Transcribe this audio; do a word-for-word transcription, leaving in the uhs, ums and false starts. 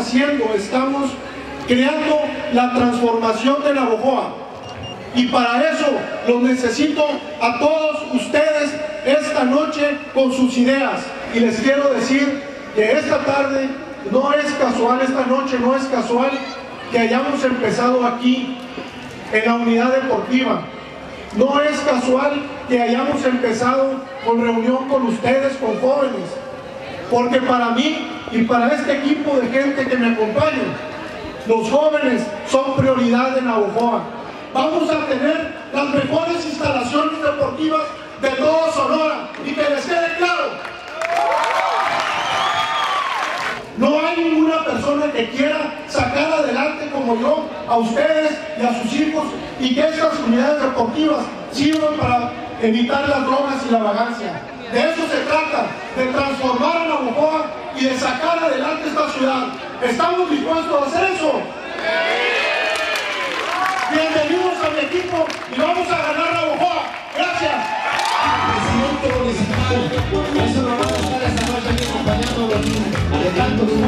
haciendo, estamos creando la transformación de Navojoa. Y para eso los necesito a todos ustedes esta noche con sus ideas. Y les quiero decir que esta tarde no es casual, esta noche no es casual que hayamos empezado aquí en la unidad deportiva. No es casual que hayamos empezado con reunión con ustedes, con jóvenes. Porque para mí y para este equipo de gente que me acompaña, los jóvenes son prioridad en Navojoa. Vamos a tener las mejores instalaciones deportivas de todo Sonora, y que les quede claro, no hay ninguna persona que quiera sacar adelante como yo a ustedes y a sus hijos, y que estas unidades deportivas sirvan para evitar las drogas y la vagancia. De eso se trata, de transformar a Navojoa y de sacar adelante esta ciudad. ¿Estamos dispuestos a hacer eso? Bienvenidos a mi equipo y vamos a ganar Navojoa. Gracias. Presidente municipal, eso nos va a estar esta noche aquí acompañándonos de tantos